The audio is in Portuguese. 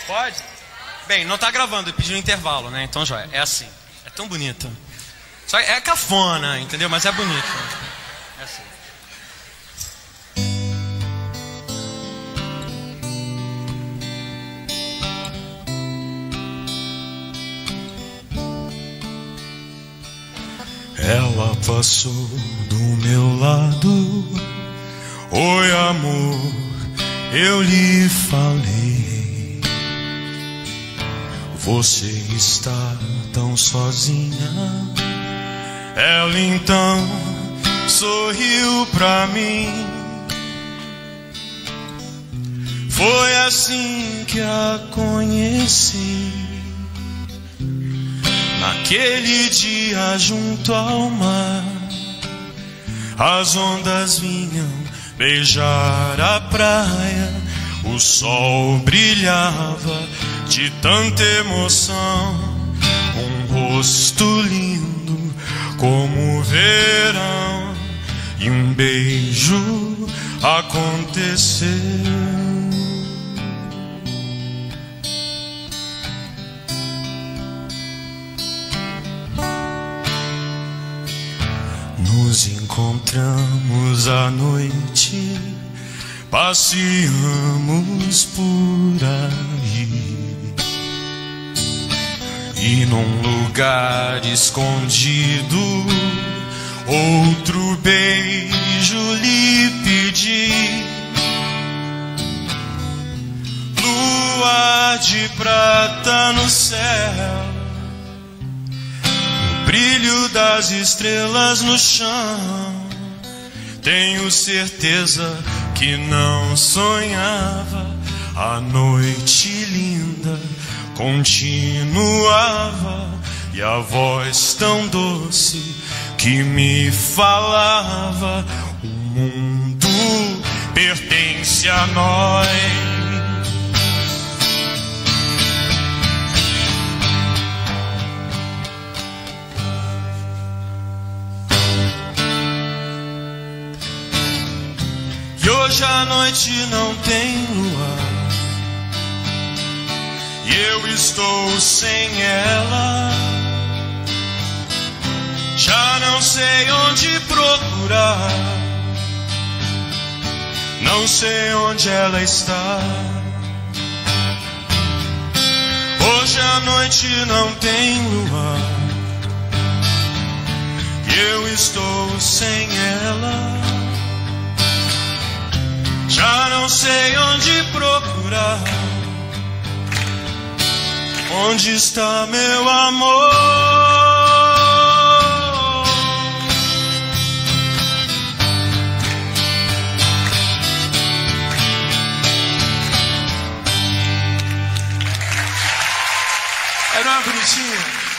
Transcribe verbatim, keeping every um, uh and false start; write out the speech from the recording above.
Pode? Bem, não tá gravando, eu pedi um intervalo, né? Então já é assim. É tão bonito. Só é cafona, entendeu? Mas é bonito. É assim. Ela passou do meu lado. Oi, amor, eu lhe falei. Você está tão sozinha. Ela então sorriu pra mim. Foi assim que a conheci. Naquele dia junto ao mar, as ondas vinham beijar a praia. O sol brilhava de tanta emoção. Um rosto lindo como o verão. E um beijo aconteceu. Nos encontramos à noite, passeamos por aí. E num lugar escondido, outro beijo lhe pedi. Lua de prata no céu, brilho das estrelas no chão. Tenho certeza que não sonhava. A noite linda continuava. E a voz tão doce que me falava: o mundo pertence a nós. E hoje a noite não tem lua, e eu estou sem ela. Já não sei onde procurar, não sei onde ela está. Hoje a noite não tem lua, e eu estou sem ela. Já não sei onde procurar. Onde está meu amor? Era uma bonitinha.